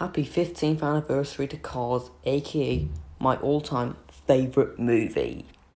Happy 15th anniversary to Cars, aka my all-time favourite movie.